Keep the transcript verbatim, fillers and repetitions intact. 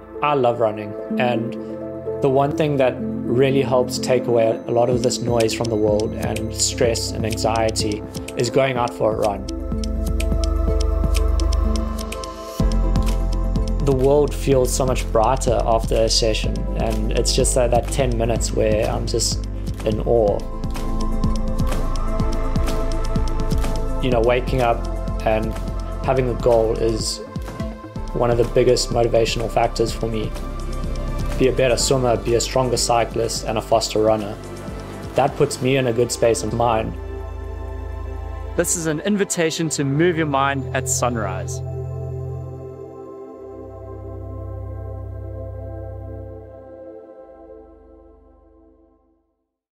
I love running, and the one thing that really helps take away a lot of this noise from the world and stress and anxiety is going out for a run. The world feels so much brighter after a session, and it's just that, that ten minutes where I'm just in awe. You know, waking up and having a goal is one of the biggest motivational factors for me. Be a better swimmer, be a stronger cyclist, and a faster runner. That puts me in a good space of mind. This is an invitation to move your mind at sunrise.